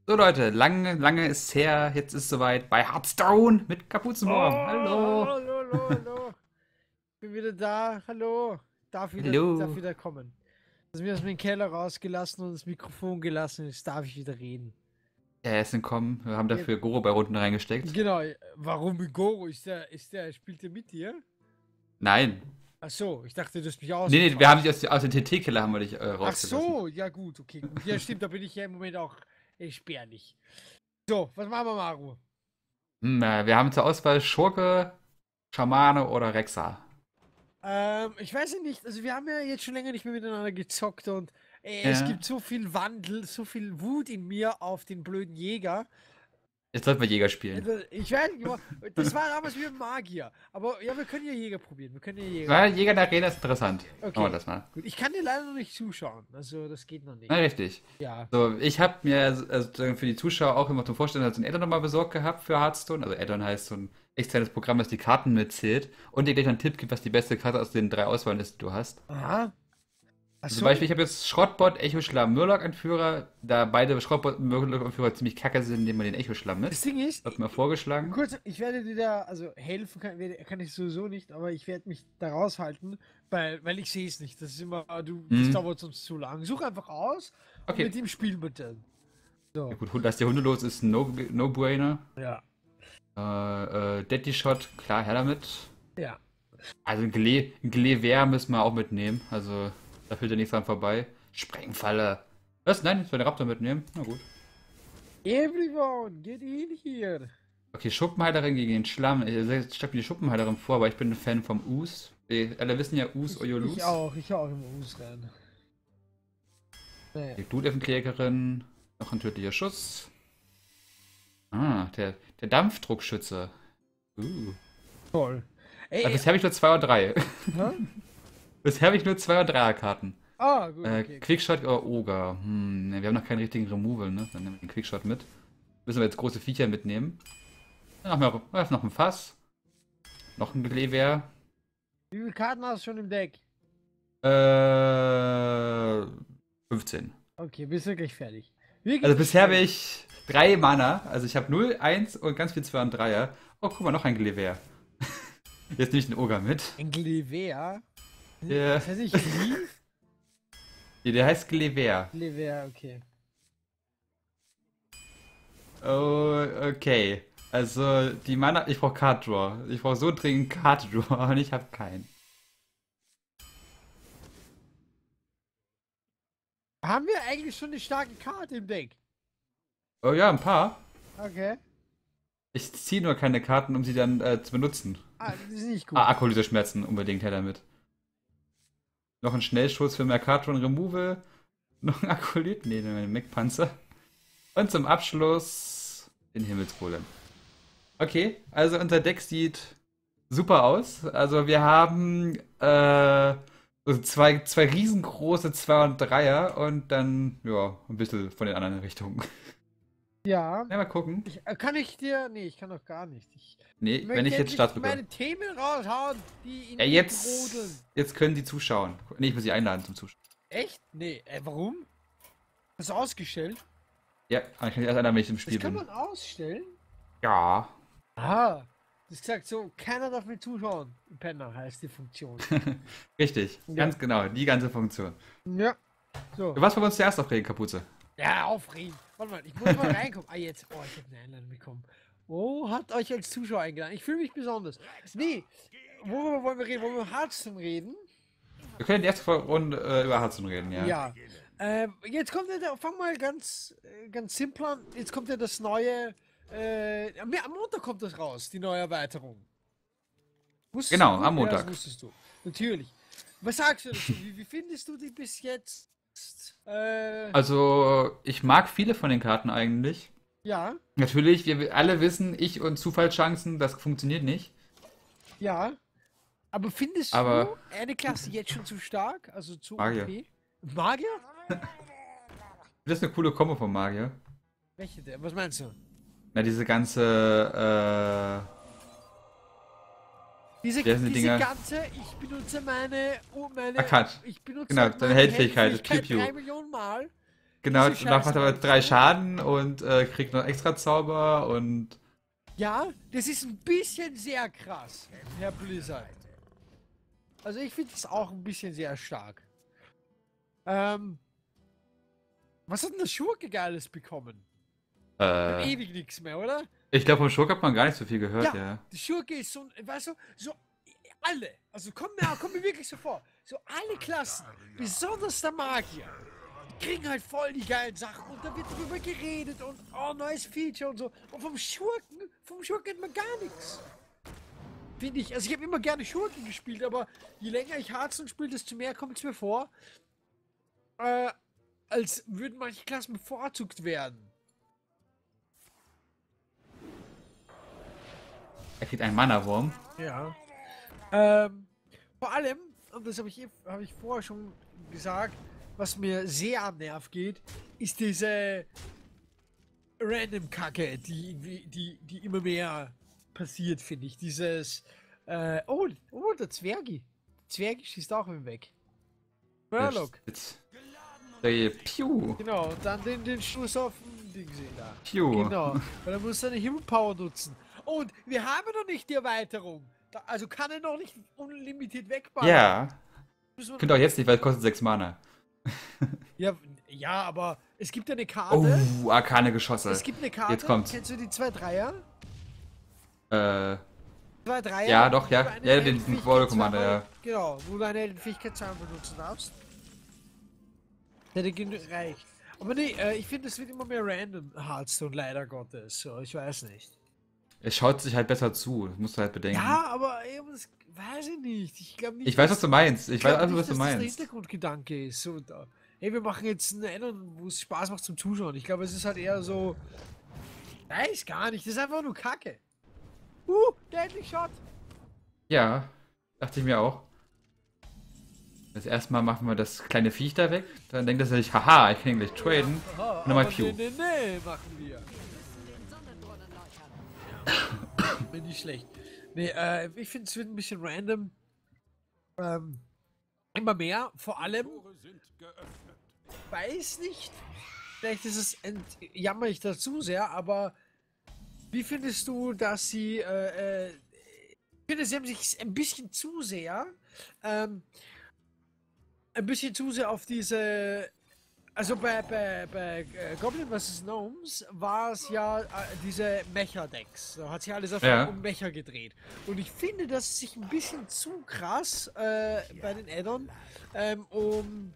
So Leute, lange ist her, jetzt ist soweit bei Hearthstone mit Oh, Kapuzenborn. hallo, Hallo. hallo, hallo. Bin wieder da. Hallo. Darf Hallo. wieder kommen. Also mir aus dem Keller rausgelassen und das Mikrofon gelassen. Jetzt darf ich wieder reden. Er ist entkommen, wir haben Ja, dafür Goro bei Runden reingesteckt. genau. Warum Goro? Spielt der mit dir? Nein. Ach so, ich dachte, du hast mich Nee, wir haben dich ausgetauscht. aus dem TT-Killer haben wir dich Ach rausgelassen. so, ja gut, okay, gut. Ja, stimmt, da bin ich ja im Moment auch spärlich. So, was machen wir, Maru? Wir haben zur Auswahl Schurke, Schamane oder Rexa. Ich weiß ja nicht, also wir haben ja jetzt schon länger nicht mehr miteinander gezockt und es Ja. gibt so viel Wandel, so viel Wut in mir auf den blöden Jäger. Jetzt sollten wir Jäger spielen. Also, ich weiß nicht, das war damals wie ein Magier. Aber ja, wir können ja Jäger probieren. Wir können ja Jäger Weil Jäger probieren. in der Arena ist interessant. Machen wir Okay, das mal. gut. Ich kann dir leider noch nicht zuschauen. Also, das geht noch Na, nicht. richtig. Ja. So, ich habe mir also für die Zuschauer auch immer zum Vorstellen so ein Addon nochmal besorgt gehabt für Hearthstone. Also Addon heißt so ein externes Programm, das die Karten mitzählt und dir gleich einen Tipp gibt, was die beste Karte aus den 3 Auswahlen ist, die du hast. Aha. Ach Also zum so. Beispiel, ich habe jetzt Schrottbot, Echo-Schlamm, Murloc-Anführer. Da beide Schrottbot und Murloc-Anführer ziemlich kacke sind, nehmen wir den Echo-Schlamm Das mit. Ding ist, Hat mir vorgeschlagen. kurz, ich werde dir da, also helfen kann ich sowieso nicht, aber ich werde mich da raushalten, weil ich sehe es nicht. Das ist immer, das Hm, dauert sonst zu lang. Such einfach aus und okay. mit ihm spielen wir dann. Ja So. gut, lass die Hunde los, ist ein No-Brainer. Ja. Deadly Shot, klar, her damit. Ja. Also ein Glever müssen wir auch mitnehmen. Also da führt ja nichts dran vorbei. Sprengfalle. Was? Nein, ich soll den Raptor mitnehmen. Na gut. Everyone, get in here. Okay, Schuppenheilerin gegen den Schlamm. Ich stelle mir die Schuppenheilerin vor, aber ich bin ein Fan vom Us. Alle wissen ja Us Oyolus. Ich auch im Us rein. Naja, Die Bluteffenklägerin. Noch ein tödlicher Schuss. Ah, der Dampfdruckschütze. toll. Also Ey, bisher habe ich nur 2 oder 3. hä? Bisher habe ich nur 2 oder 3 Karten. Ah, gut, okay. Quickshot oder Ogre. Ne, wir haben noch keinen richtigen Removal, ne? Dann nehmen wir den Quickshot mit. Müssen wir jetzt große Viecher mitnehmen. Dann haben wir noch ein Fass. Noch ein Glever. Wie viele Karten hast du schon im Deck? Äh, 15. Okay, bist du gleich fertig. Wie Also geht's bisher habe schnell? ich 3 Mana. Also ich habe 0, 1 und ganz viel 2 und 3er. Oh, guck mal, noch ein Glever. Jetzt nehme ich den Ogre mit. Ein Glivea? Der, Das heißt nicht Gliv? der heißt Glever. Glivea, okay. Oh, okay. Also die Mana, ich brauche Card Draw. Ich brauche so dringend Card Draw und ich habe keinen. Haben wir eigentlich schon eine starke Karte im Deck? Oh ja, ein paar. Okay. Ich ziehe nur keine Karten, um sie dann zu benutzen. Ah, das ist nicht Ah, gut. Alkoholyse-Schmerzen unbedingt her damit. Noch ein Schnellschuss für mehr Cardron Removal. Noch ein Akolyt. Nee, ein Mech-Panzer. Und zum Abschluss den Himmelsgolem. Okay, also unser Deck sieht super aus. Also wir haben so zwei riesengroße 2 und 3er und dann, ja, ein bisschen von den anderen Richtungen. Ja. Ja, mal gucken. Kann ich dir. Nee, ich kann doch gar nicht. Ich Nee, wenn möchte ich jetzt endlich Start drücke. meine Themen raushauen, die Ja, in mir brodeln. jetzt können die zuschauen. Nee, ich muss sie einladen zum Zuschauen. Echt? Nee, warum? Das ist ausgestellt? Ja, ich kann erst einladen, wenn ich im Das Spiel kann bin. man ausstellen? Ja, Ah. Das sagt so, keiner darf mir zuschauen. Penner heißt die Funktion. richtig. Ja. Ganz genau, die ganze Funktion. Ja. So. Was wollen wir uns zuerst aufregen, Kapuze? Ja, aufregen. Warte mal, ich muss mal reinkommen. Ah, jetzt. Oh, ich habe eine Einladung bekommen. Oh, hat euch als Zuschauer eingeladen. Ich fühle mich besonders. Nee, worüber wollen wir reden? Wollen wir über Hearthstone reden? Wir können die erste Runde über Hearthstone reden, ja. Ja. Jetzt kommt ja, fang mal ganz simpel an. Jetzt kommt ja das neue. Am Montag kommt das raus, die neue Erweiterung. Wusstest Genau, du? am Ja, das Montag. wusstest du. Natürlich. Was sagst du dazu? Wie findest du die bis jetzt? Also, ich mag viele von den Karten eigentlich. Ja, Natürlich, wir alle wissen, ich und Zufallschancen, das funktioniert nicht. ja. Aber findest Aber du eine Klasse jetzt schon zu stark? Also zu Magier. OP? Magier? Das ist eine coole Kombo von Magier. Welche denn? Was meinst du? Na, diese ganze, wie heißen die Diese Dinger? ganze, ich benutze Akad. ich benutze Genau, deine meine Heldfähigkeit, das Piu Heldfähigkeit Piu. 3 Millionen Mal. Genau, Diese danach macht er aber Scheiße. 3 Schaden und kriegt noch extra Zauber und. Ja, das ist ein bisschen sehr krass, Herr Blizzard. Also ich finde es auch ein bisschen sehr stark. Was hat denn der Schurke Geiles bekommen? Ewig nichts mehr, oder? Ich glaube, vom Schurk hat man gar nicht so viel gehört, ja. Der Schurke ist so, weißt du, so alle, also kommt mir wirklich so vor, so alle Klassen, besonders der Magier, die kriegen halt voll die geilen Sachen und da wird drüber geredet und oh, neues Feature und so. Und vom Schurken hat man gar nichts. Finde ich, also ich habe immer gerne Schurken gespielt, aber je länger ich Hearthstone spiele, desto mehr kommt es mir vor, als würden manche Klassen bevorzugt werden. Er kriegt einen Mana-Wurm. Ja. Vor allem, und das habe ich vorher schon gesagt, was mir sehr am Nerv geht, ist diese Random-Kacke, die immer mehr passiert, finde ich. Dieses, oh, der Zwergi. Der Zwergi schießt auch immer weg. Murloc. Piu. Genau, und dann den Schuss auf dem Ding sehen da. Piu. Genau, weil er muss seine Hero Power nutzen. Und wir haben noch nicht die Erweiterung. Also kann er noch nicht unlimitiert wegballern. Ja. Müssen wir- Könnt auch jetzt nicht, weil es kostet 6 Mana. Ja, aber es gibt ja eine Karte. Oh, arkane Geschosse. Es gibt eine Karte. Jetzt kommt's. Kennst du die 2-3er? Äh, 2-3er? ja, doch, ja. wo du eine Ja, den Heldenfähigkeit Warrior Commander, zweimal- ja. Genau, wo du eine Heldenfähigkeit zweimal benutzen darfst. Hätte gereicht. Aber nee, ich finde, es wird immer mehr random Hearthstone, leider Gottes. So, ich weiß nicht. Es schaut sich halt besser zu, das musst du halt bedenken. Ja, aber das weiß ich nicht. Ich glaube nicht. Ich weiß, was du meinst. Ich weiß glaub einfach, nicht, was du dass das der meinst. Hintergrundgedanke ist. So, hey, wir machen jetzt eine Änderung, wo es Spaß macht zum Zuschauen. Ich glaube, es ist halt eher so. Weiß gar nicht. Das ist einfach nur Kacke. Deadly Shot. Ja, dachte ich mir auch. Das erste Mal machen wir das kleine Viech da weg. Dann denkt er sich, haha, ich kann ihn gleich traden. Aha, Und nochmal aber Pew. nee, machen wir. Bin nicht schlecht. Nee, ich finde, es wird ein bisschen random. Immer mehr, vor allem. Weiß nicht. Vielleicht ist es, jammer ich dazu sehr, aber wie findest du, dass sie, ich finde, sie haben sich ein bisschen zu sehr, auf diese, also bei Goblin vs. Gnomes war es ja diese Mecha-Decks. Da hat sich alles auf um Mecha gedreht. Und ich finde, dass es sich ein bisschen zu krass bei den Add-on um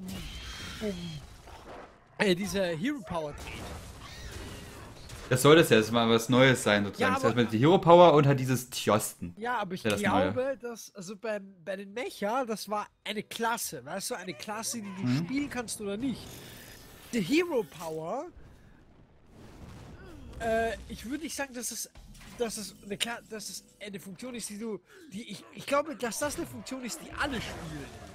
diese Hero Power dreht. Das soll das ja, das mal was Neues sein sozusagen. Ja, Das heißt mit die Hero Power und halt dieses Tjosten. Ja, aber ich Ja, das glaube, dass, also bei den Mecha, das war eine Klasse, weißt du, eine Klasse, die du spielen kannst oder nicht. Die Hero Power, ich würde nicht sagen, dass es eine Funktion ist, ich glaube, dass das eine Funktion ist, die alle spielen.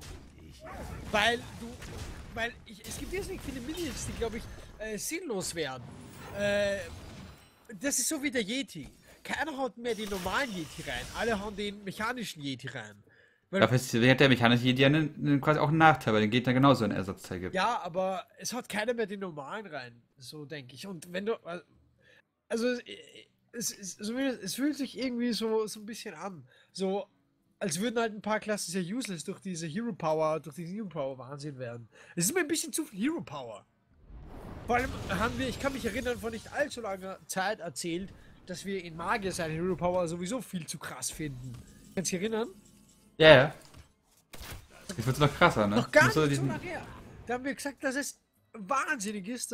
Es gibt irrsinnig viele Minions, die, glaube ich, sinnlos werden. Das ist so wie der Yeti. Keiner haut mehr den normalen Yeti rein. Alle hauen den mechanischen Yeti rein. Dafür hat der mechanische Jedi quasi auch einen Nachteil, weil den Gegner genauso einen Ersatzteil gibt. Ja, aber es haut keiner mehr den normalen rein. So denke ich. Und wenn du. Also, es fühlt sich irgendwie so ein bisschen an. So, als würden halt ein paar Klassen sehr useless durch diesen Hero Power Wahnsinn werden. Es ist mir ein bisschen zu viel Hero Power. Vor allem ich kann mich erinnern, vor nicht allzu langer Zeit erzählt, dass wir in Magier seine Hero Power sowieso viel zu krass finden. Kannst du dich erinnern? Ja, ja. Jetzt wird's noch krasser, ne? Noch gar Musst du nicht so lange her. Da haben wir gesagt, dass es wahnsinnig ist,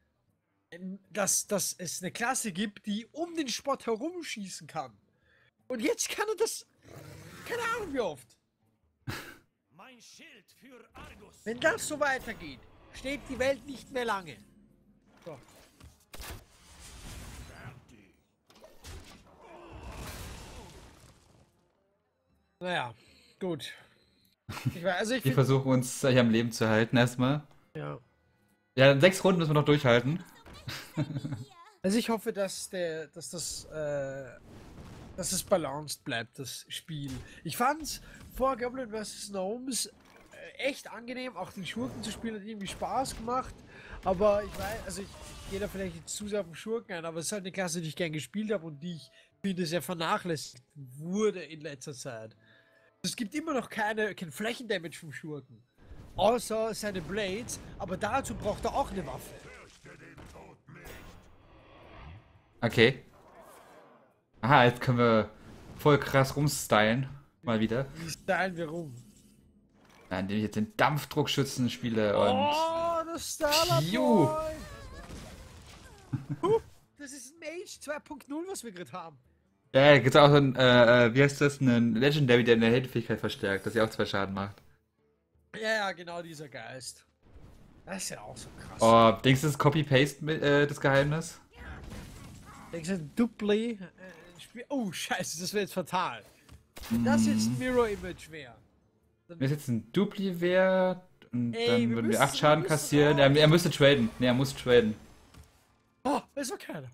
dass es eine Klasse gibt, die um den Spott herumschießen kann. Und jetzt kann er das. Keine Ahnung wie oft. Mein Schild für Argus. Wenn das so weitergeht, steht die Welt nicht mehr lange. So. Naja, gut. Ich Wir versuchen uns hier am Leben zu halten erstmal. ja. Ja, 6 Runden müssen wir noch durchhalten. Also ich hoffe, dass es balanced bleibt, das Spiel. Ich fand's vor Goblin vs. Gnomes echt angenehm, auch den Schurken zu spielen, hat irgendwie Spaß gemacht. Aber ich weiß, also ich gehe da vielleicht jetzt zu sehr auf den Schurken ein, aber es ist halt eine Klasse, die ich gern gespielt habe und die ich finde sehr vernachlässigt wurde in letzter Zeit. Es gibt immer noch kein Flächendamage vom Schurken. Außer seine Blades, aber dazu braucht er auch eine Waffe. Okay. Aha, jetzt können wir voll krass rumstylen. Mal wieder. Wie stylen wir rum? Ja, indem ich jetzt den Dampfdruckschützen spiele und. Oh, das Starlight Piu. Boy! Das ist ein Mage 2.0, was wir gerade haben. Ja, da gibt's auch so ein, wie heißt das? Einen Legendary, der eine Heldfähigkeit verstärkt, dass er auch 2 Schaden macht. Ja, genau dieser Geist. Das ist ja auch so krass. Oh, denkst du, das ist Copy-Paste das Geheimnis? Denkst du, Dupli? Oh, scheiße, das wäre jetzt fatal. Wenn das jetzt ein Mirror-Image wäre. Wenn es jetzt ein Dupli wäre, und Ey, dann wir würden wir müssen- 8 Schaden wir müssen kassieren. raus. Er müsste traden. Ne, er muss traden. Oh, das war keiner.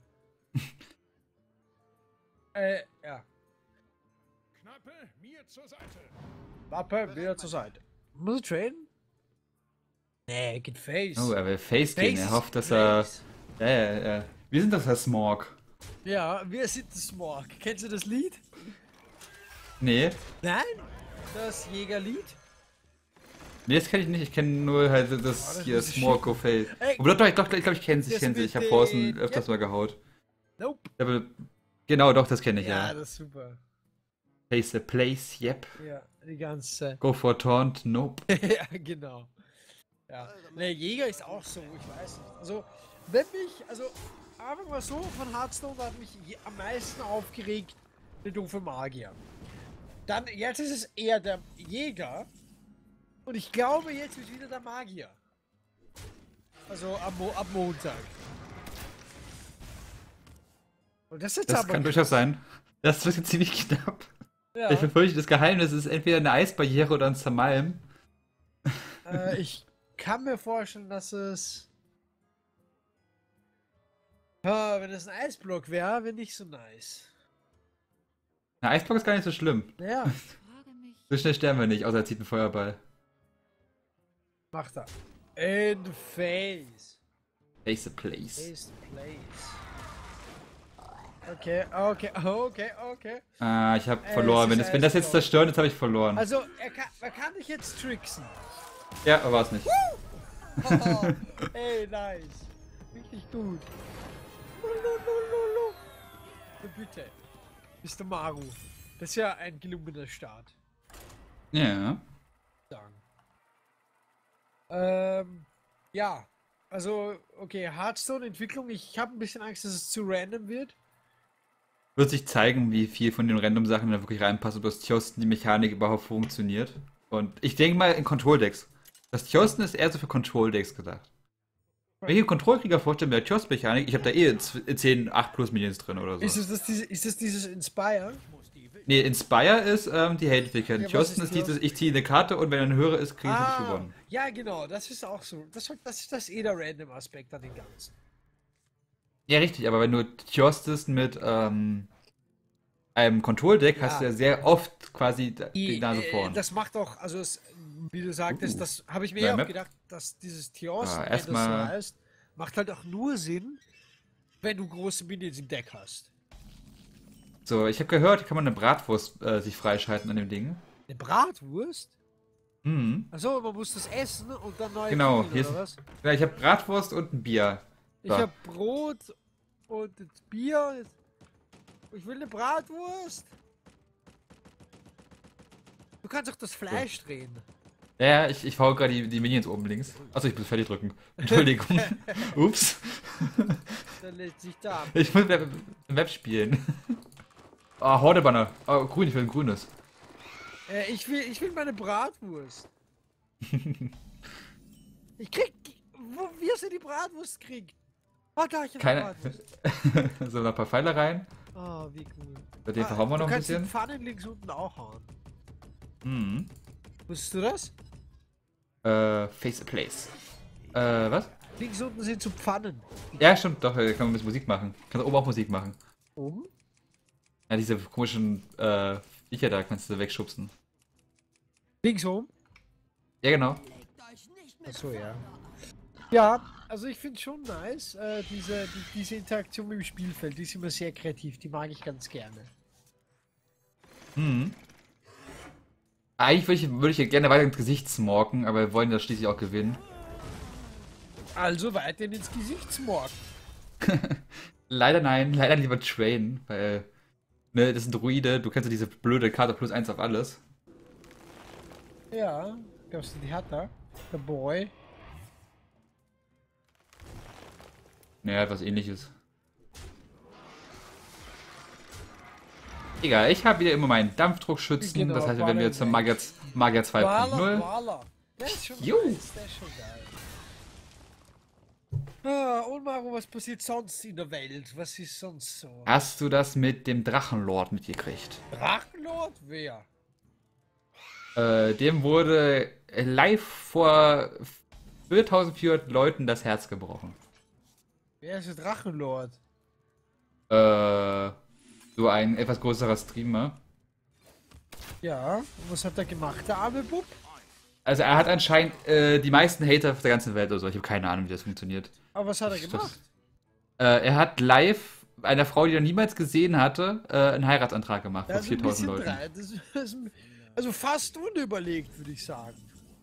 Ja. Knappe, mir zur Seite. Wappe, wieder zur Seite. Muss ich traden? Nee, geht Face. Oh, er will Face gehen. Er ist hofft, dass er. Face. Ja. Wir sind doch der Smog. Ja, wir sind das Smog. Kennst du das Lied? Nee. Nein? Das Jägerlied? Nee, das kenne ich nicht. Ich kenne nur halt das das hier muss ich Smog schicken. Go Face. Ey. Aber doch, ich glaube, ich kenne sie. Ich Das kenne sie. mit Ich habe den- Forsen öfters ja. mal gehaut. Nope. Aber, genau, doch, das kenne ich, Ja, ja. das ist super. Face the place, yep. Ja, die ganze. Go for taunt, nope. Ja, genau. Ja. Der Jäger ist auch so, ich weiß nicht. Also, wenn mich, also, einfach mal so von Hearthstone hat mich am meisten aufgeregt der doofe Magier. Dann, jetzt ist es eher der Jäger. Und ich glaube, jetzt wird wieder der Magier. Also ab Montag. Und das ist jetzt Das aber. kann durchaus sein. Das wird jetzt ziemlich knapp. Ja, Ich befürchte, das Geheimnis ist entweder eine Eisbarriere oder ein Zermalm. ich kann mir vorstellen, dass es. Ah, wenn es ein Eisblock wäre, wäre nicht so nice. Ein Eisblock ist gar nicht so schlimm. Ja, So schnell sterben wir nicht, außer er zieht einen Feuerball. macht er. In the face. Face the place. Face the place. Okay. Ah, ich habe es verloren. ist Wenn das jetzt Eisblock. zerstört, jetzt habe ich verloren. Also, er kann dich jetzt tricksen. Ja, aber war es nicht. Oh, ey, nice. Richtig gut. Bitte. Mr. Maru. Das ist ja ein gelungener Start. Ja. Sagen. Ja. Also, okay, Hearthstone-Entwicklung. Ich habe ein bisschen Angst, dass es zu random wird. Wird sich zeigen, wie viel von den Random-Sachen da wirklich reinpasst und dass Tjosten die Mechanik überhaupt funktioniert. Und ich denke mal in Control-Decks. Das Tjosten ist eher so für Control-Decks gedacht. Wenn ich einen Control-Krieger vorstelle mit der Tjost-Mechanik, ich habe da eh 10, 8 plus Minions drin oder so. Ist das dieses Inspire? Nee, Inspire ist die Heldfähigkeit. Ja, was Tjosten ist ist dieses, das? ich ziehe eine Karte und wenn er eine höhere ist, kriege ich nicht gewonnen. Ja, genau. Das ist auch so. Das ist das eh der Random-Aspekt an den Ganzen. Ja, richtig, aber wenn du Tjostest mit einem Control-Deck hast du ja sehr oft quasi die Nase vorn. Das macht auch, also wie du sagtest, das habe ich mir Neue ja auch Map. gedacht, dass dieses Theos, Ja, wenn das erstmal- so heißt, macht halt auch nur Sinn, wenn du große Minions im Deck hast. So, ich habe gehört, hier kann man eine Bratwurst sich freischalten an dem Ding. Eine Bratwurst? Mhm. Achso, man muss das essen und dann neu Genau, kriegen, hier ist- oder was? Ja, ich habe Bratwurst und ein Bier. Ich So. habe Brot und das Bier. Ich will eine Bratwurst. Du kannst doch das Fleisch drehen. Ja, ich hau gerade die Minions oben links. Achso, ich muss fertig drücken. Entschuldigung. Ups. Dann lädt sich da ab. Ich muss Web spielen. Ah, Hordebanner. Oh, grün, ich will ein grünes. Ich will meine Bratwurst. Ich krieg. Wie hast du die Bratwurst gekriegt? Oh, da, ich hab eine Keine. Bratwurst. So, noch ein paar Pfeile rein. Oh, wie cool. Bei dem verhauen wir noch du ein kannst die bisschen. Pfannen links unten auch hauen. Mhm. Wusstest du das? Face the place. Was? Links unten sind so Pfannen. Ja, stimmt, doch, kann man ein bisschen Musik machen. Kannst oben auch Musik machen. Oben? Ja, diese komischen Viecher da kannst du wegschubsen. Links oben? Ja, genau. Achso, ja. Ja, Also ich finde schon nice, diese Interaktion mit dem Spielfeld, die ist immer sehr kreativ, die mag ich ganz gerne. Hm. Eigentlich würde ich ja gerne weiter ins Gesicht smoken, aber wir wollen das schließlich auch gewinnen. Also weiterhin ins Gesichtsmord. Leider nein, leider lieber traden, weil, ne, das sind Druide, du kennst ja diese blöde Karte +1 auf alles. Ja, glaubst du, die hat er? Der Boy. Naja, was ähnliches. Egal, ich habe wieder immer meinen Dampfdruckschützen, Genau, das heißt, wir werden wieder zum Magier 2.0. Wala. Der ist schon Jo. nice, der ist schon geil. Ah, und Maro, was passiert sonst in der Welt? Was ist sonst so? Hast du das mit dem Drachenlord mitgekriegt? Drachenlord? Wer? Dem wurde live vor 4400 Leuten das Herz gebrochen. Wer ist der Drachenlord? So ein etwas größerer Streamer. Ja, und was hat er gemacht, der arme Bub? Also er hat anscheinend die meisten Hater auf der ganzen Welt oder so. Ich habe keine Ahnung, wie das funktioniert. Aber was hat er gemacht? Er hat live einer Frau, die er niemals gesehen hatte, einen Heiratsantrag gemacht vor Also ein 4000 bisschen Leuten. drei. Also fast unüberlegt, würde ich sagen.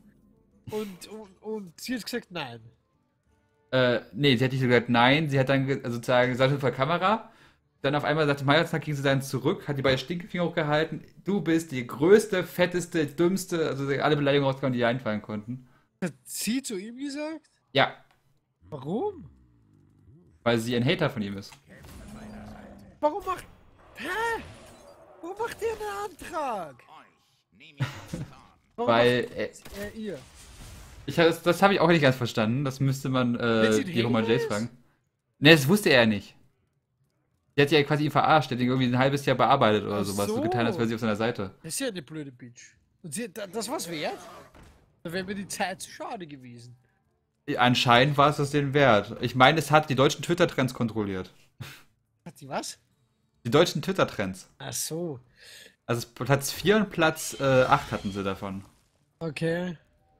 Und sie hat gesagt, nein. Nee, sie hat nicht so gesagt nein. Sie hat dann sozusagen gesagt vor der Kamera. Dann auf einmal sagt im Heiratsantrag, ging sie dann zurück, hat die beiden Stinkefinger hochgehalten. Du bist die größte, fetteste, dümmste, also alle Beleidigungen rausgekommen, die ihr einfallen konnten. Hat sie zu ihm gesagt? Ja, Warum? weil sie ein Hater von ihm ist. Warum macht. Hä? Warum macht ihr einen Antrag? Warum Weil macht ihr? das habe ich auch nicht ganz verstanden. Das müsste man sie ein die Roman Hater Jace ist? fragen. Ne, das wusste er nicht. Die hat ja quasi ihn verarscht, der hat ihn irgendwie ein halbes Jahr bearbeitet oder Ach sowas. So so. getan, als wäre sie auf seiner Seite. Das ist ja eine blöde Bitch. Und das war's wert? Da wäre mir die Zeit zu schade gewesen. Anscheinend war es das den wert. Ich meine, es hat die deutschen Twitter-Trends kontrolliert. Hat sie was? Die deutschen Twitter-Trends. Ach so. Also Platz 4 und Platz 8 hatten sie davon. Okay.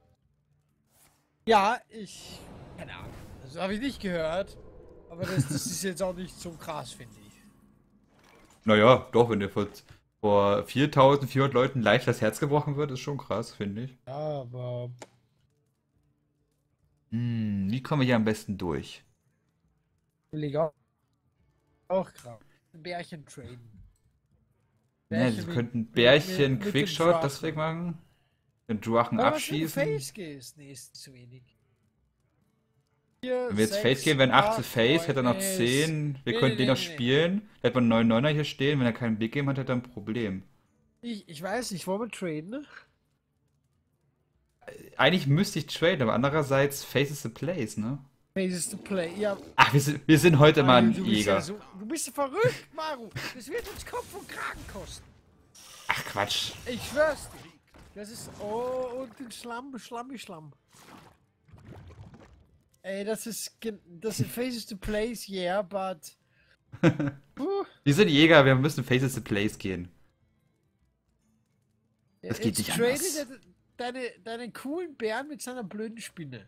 Ja, keine Ahnung. Das habe ich nicht gehört. Aber das ist jetzt auch nicht so krass, finde ich. Naja, doch, wenn dir vor 4400 Leuten live das Herz gebrochen wird, ist schon krass, finde ich. Ja, aber. Wie kommen wir hier am besten durch? Will ich auch krass. Bärchen traden. Ja, sie könnten Bärchen Quickshot deswegen machen. Den Drachen abschießen. Wenn du Face gehst, nee, ist zu wenig. Hier, Wenn wir jetzt 6, Face gehen, wären 18 8, Face, hätte er noch 9, 10. Wir Nee, könnten den nee, noch nee. spielen. Da hätte man einen 9-9er hier stehen. Wenn er keinen Big Game hat, hätte er ein Problem. Ich weiß nicht, wollen wir traden? Ne? Eigentlich müsste ich traden, aber andererseits Face is the place, ne? Faces to play. Ja, Ach, wir sind heute mal ein du bist Jäger. ja so, du bist ja verrückt, Maru. Das wird uns Kopf und Kragen kosten. Ach, Quatsch. Ich schwör's dir. Das ist. Oh, und den Schlamm. Ey, das ist Faces to Place, yeah, but. Wir sind Jäger, wir müssen Face is the place gehen. Das geht Jetzt nicht tradet anders. er deine coolen Bären mit seiner blöden Spinne.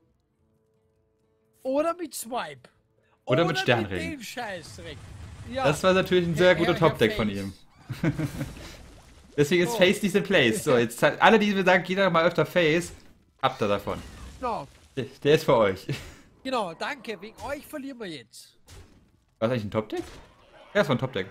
Oder mit Swipe. Oder mit Sternring. Mit dem Scheißdreck. Ja. Das war natürlich ein sehr guter Herr Top-Deck von Face. ihm. Deswegen ist Oh. Face is the place. So, jetzt alle, die mir sagen, jeder mal öfter Face, habt ihr davon. Genau, Der ist für euch. genau, danke. Wegen euch verlieren wir jetzt. War das eigentlich ein Top-Deck? Ja, das war ein Top-Deck.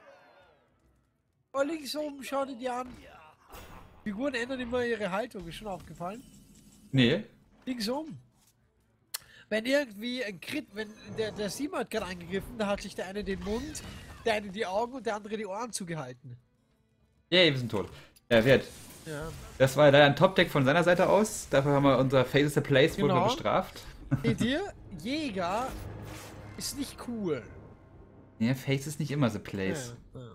Oh, links oben, schau dir die an. Figuren ändern immer ihre Haltung, ist schon aufgefallen. Nee. Links oben. Wenn irgendwie ein Crit, wenn der Simon hat gerade angegriffen, da hat sich der eine den Mund, der eine die Augen und der andere die Ohren zugehalten. Yay, wir sind tot. Ja, Wert. Ja. Das war leider ein Top-Deck von seiner Seite aus. Dafür haben wir unser Face is the place wohl Genau. bestraft. Seht ihr? Jäger ist nicht cool. Ja, Face ist nicht immer the place. Ja.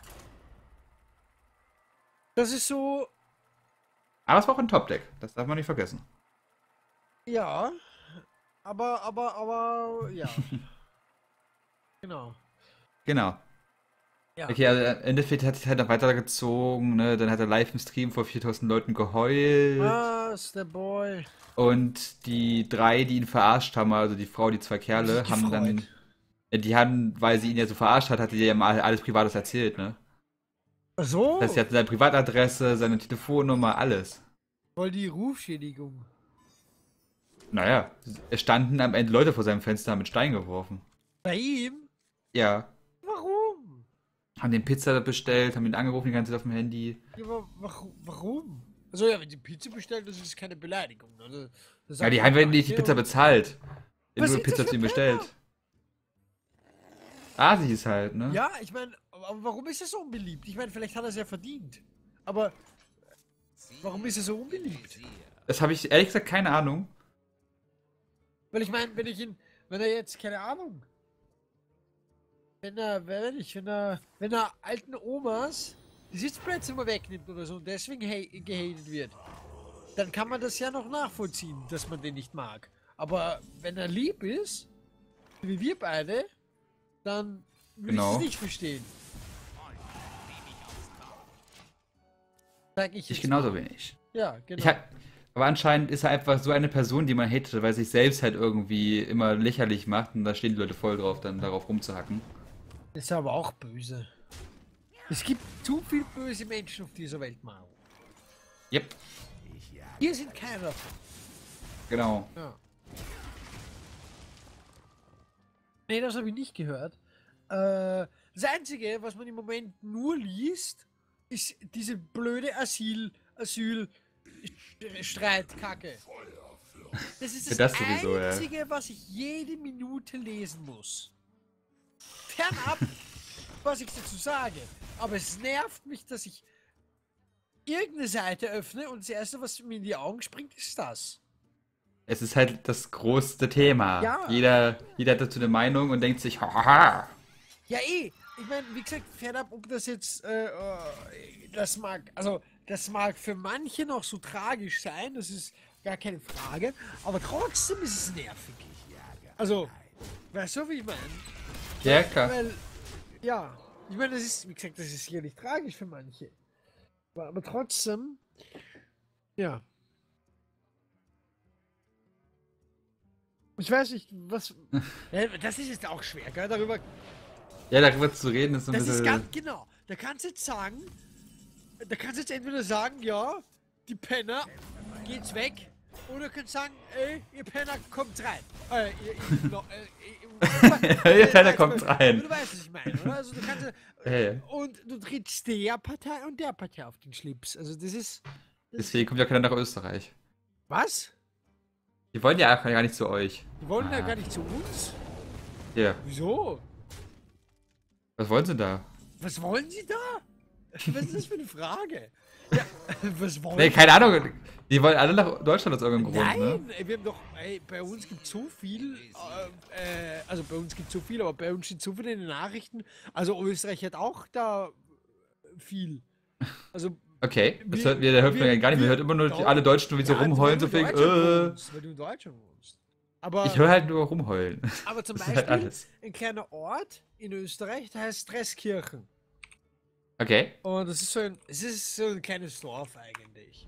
Das ist so, Aber es war auch ein Top-Deck. Das darf man nicht vergessen. ja, aber, ja. Genau. Genau. Ja. Okay, also im Endeffekt hat sich halt noch weitergezogen, ne? Dann hat er live im Stream vor 4000 Leuten geheult. Was, der Boy? Und die drei, die ihn verarscht haben, also die Frau, die zwei Kerle, sich haben dann. gefreut. Ja, die haben, weil sie ihn ja so verarscht hat, hat sie ja mal alles Privates erzählt, ne? Ach so, Das heißt, sie hat seine Privatadresse, seine Telefonnummer, alles. voll die Rufschädigung. Naja, es standen am Ende Leute vor seinem Fenster, haben mit Stein geworfen. Bei ihm? Ja, Warum? haben den Pizza bestellt, haben ihn angerufen die ganze Zeit auf dem Handy. Ja, aber warum? Also ja, wenn die Pizza bestellt, das ist keine Beleidigung. Also, das Ja, sagt die man haben ja nicht die Danke Pizza und- bezahlt. Die Was haben nur sind das Pizza für zu ihm Penner? bestellt. Asis halt, ne? Ja, ich meine, aber warum ist er so unbeliebt? Ich meine, vielleicht hat er es ja verdient. Aber warum ist er so unbeliebt? Das habe ich ehrlich gesagt keine Ahnung. Weil ich meine, wenn er jetzt, keine Ahnung, wenn er alten Omas die Sitzplätze immer wegnimmt oder so und deswegen gehatet wird, dann kann man das ja noch nachvollziehen, dass man den nicht mag. Aber wenn er lieb ist, wie wir beide, dann würde ich Genau. es nicht verstehen. Sag ich Ich jetzt genauso mal. wenig. Ja, genau. Aber anscheinend ist er einfach so eine Person, die man hatet, weil er sich selbst halt irgendwie immer lächerlich macht und da stehen die Leute voll drauf, dann darauf rumzuhacken. Ist aber auch böse. Es gibt zu viel böse Menschen auf dieser Welt, Maro. Yep, Hier sind keiner davon. genau. Ja. Nee, das habe ich nicht gehört. Das Einzige, was man im Moment nur liest, ist diese blöde Asyl-Streitkacke. Das ist Für das, das sowieso, ja. Einzige, was ich jede Minute lesen muss. Fernab, was ich dazu sage. Aber es nervt mich, dass ich irgendeine Seite öffne und das Erste, was mir in die Augen springt, ist das. Es ist halt das größte Thema. Ja. Jeder hat dazu eine Meinung und denkt sich, haha. Ja, eh. Ich meine, wie gesagt, fernab, ob das jetzt, das mag für manche noch so tragisch sein, das ist gar keine Frage, aber trotzdem ist es nervig. Also, weißt du, wie ich meine? Ja, klar. Weil, ja, ich meine, das ist, wie gesagt, das ist hier nicht tragisch für manche. Aber trotzdem, ja. Ich weiß nicht, was. Ja, das ist jetzt auch schwer, gell? Darüber. Ja, darüber zu reden ist so ein Das ist bisschen. ganz genau. Da kannst du jetzt sagen, da kannst du jetzt entweder sagen, ja, die Penner, geht's weg. Oder du kannst sagen, ey, ihr Penner, kommt rein. Ihr Penner, kommt rein. Du weißt, was ich meine, oder? Also du kannst, Hey. und du trittst der Partei und der Partei auf den Schlips. Also das ist. Deswegen kommt ja keiner nach Österreich. Was? Die wollen ja auch gar nicht zu euch. Die wollen ja gar nicht zu uns. Ja. Wieso? Was wollen sie da? Was wollen sie da? Was ist das für eine Frage? Ja, was wollen Nee, keine Ahnung. Die wollen alle nach Deutschland aus irgendeinem Grund, Nein, ne? ey, wir haben doch, ey, bei uns gibt so viel, also bei uns gibt so viel, aber bei uns steht so viel in den Nachrichten. Also Österreich hat auch da viel. Also Okay, das Wir- hört man ja gar nicht. Man wir- hört immer nur Doch. alle Deutschen, wie so ja, rumheulen, so weil wegen, du in Deutschland wohnst, weil du in Deutschland wohnst. Aber, Ich höre halt nur rumheulen. aber zum Das ist Beispiel halt alles. ein kleiner Ort in Österreich, der heißt Dreskirchen. Okay. Und es ist so ein kleines Dorf eigentlich.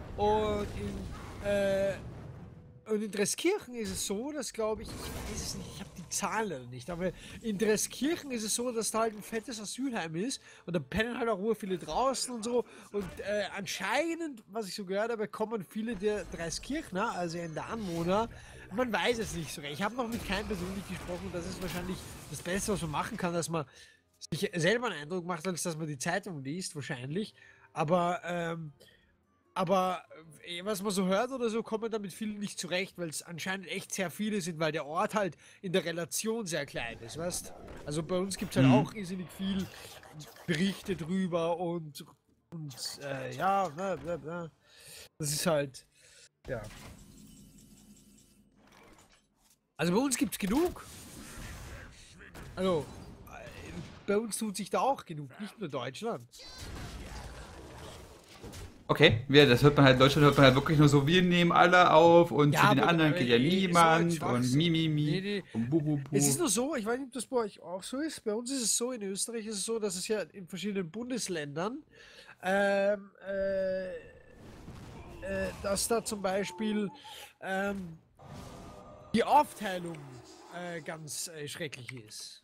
Und in Dreskirchen ist es so, dass glaube ich weiß es nicht, ich habe die Zahlen leider nicht, aber in Dreskirchen ist es so, dass da halt ein fettes Asylheim ist und da pennen halt auch viele draußen und so. Und anscheinend, was ich so gehört habe, kommen viele der Dreskirchner, also in der Anwohner, man weiß es nicht so recht. Ich habe noch mit keinem persönlich gesprochen, das ist wahrscheinlich das Beste, was man machen kann, dass man sich selber einen Eindruck macht, als dass man die Zeitung liest, wahrscheinlich. Aber was man so hört oder so, kommt man damit vielen nicht zurecht, weil es anscheinend echt sehr viele sind, weil der Ort halt in der Relation sehr klein ist, weißt? Also bei uns gibt es halt auch irrsinnig viel Berichte drüber und ja, bla, bla, bla. Das ist halt, ja. Also bei uns gibt es genug. Also, bei uns tut sich da auch genug, nicht nur Deutschland. Okay, das hört man halt, in Deutschland hört man halt wirklich nur so, wir nehmen alle auf und Ja, zu den aber anderen geht ja so ein niemand und Schwachsinn. Nee, nee. und bu, bu, bu. Es ist nur so, ich weiß nicht, ob das bei euch auch so ist. Bei uns ist es so, in Österreich ist es so, dass es ja in verschiedenen Bundesländern, ähm, äh, dass da zum Beispiel ähm, die Aufteilung ganz schrecklich ist.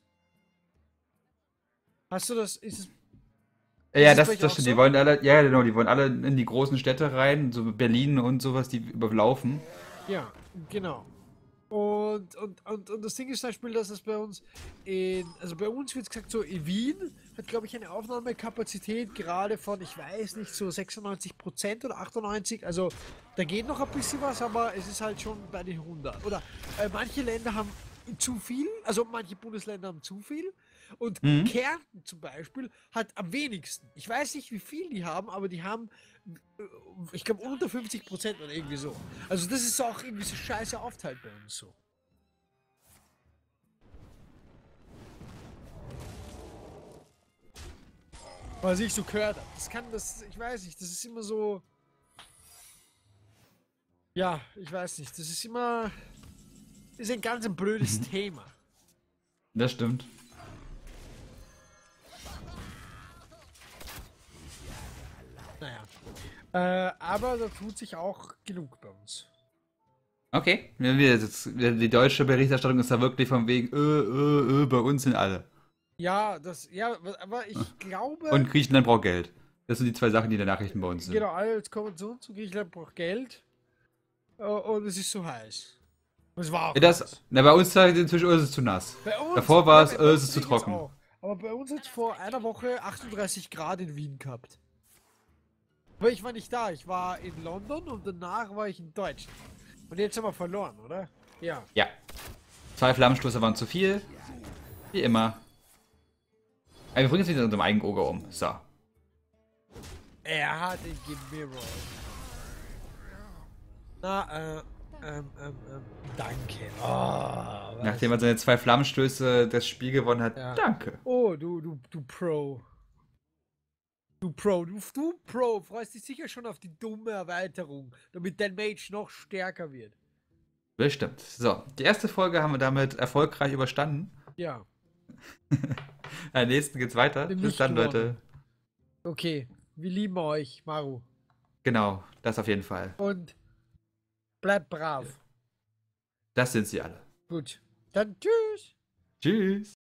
Hast du das? Ist es, Ja, ist es bei euch das auch stimmt. Die so? wollen alle, ja genau, die wollen alle in die großen Städte rein, so Berlin und sowas, die überlaufen. Ja, genau. Und das Ding ist zum Beispiel, dass es bei uns also bei uns wird gesagt, so in Wien hat, glaube ich, eine Aufnahmekapazität gerade von, ich weiß nicht, so 96% oder 98%. Also da geht noch ein bisschen was, aber es ist halt schon bei den 100. Oder manche Länder haben zu viel, also manche Bundesländer haben zu viel. Und Mhm. Kärnten zum Beispiel hat am wenigsten. Ich weiß nicht, wie viel die haben, aber die haben, ich glaube, unter 50% oder irgendwie so. Also das ist auch irgendwie so scheiße aufteilt bei uns so. Was ich so gehört habe. Ich weiß nicht, das ist immer so. Ja, ich weiß nicht, das ist ein ganz ein blödes Thema. Das stimmt. Naja. Aber da tut sich auch genug bei uns. Okay, die deutsche Berichterstattung ist da wirklich von wegen, bei uns sind alle. Ja, aber ich glaube, Und Griechenland braucht Geld. Das sind die zwei Sachen, die in den Nachrichten bei uns sind. genau, alles kommen zu uns, Griechenland braucht Geld und es ist so heiß. Und es war auch Ja, heiß. bei uns inzwischen ist es zu nass. Bei uns, Davor war ja, es, bei es uns ist zu regnet's trocken. auch. Aber bei uns hat es vor einer Woche 38 Grad in Wien gehabt. Aber ich war nicht da, ich war in London und danach war ich in Deutschland. Und jetzt haben wir verloren, oder? Ja. Ja. 2 Flammenstöße waren zu viel. Wie immer. Aber wir bringen jetzt wieder in unserem eigenen Ogre um. So. Er hat ihn gemirrored. Na, danke. Oh, Nachdem er seine 2 Flammenstöße das Spiel gewonnen hat. Ja. Danke. Oh, du Pro. Du Pro, freust dich sicher schon auf die dumme Erweiterung, damit dein Mage noch stärker wird. Bestimmt. So, die erste Folge haben wir damit erfolgreich überstanden. Ja. Der nächsten geht's weiter. Wir haben Bis nicht dann, gewonnen. Leute. Okay, wir lieben euch, Maru. Genau, das auf jeden Fall. Und bleibt brav. Das sind sie alle. Gut. Dann tschüss. Tschüss.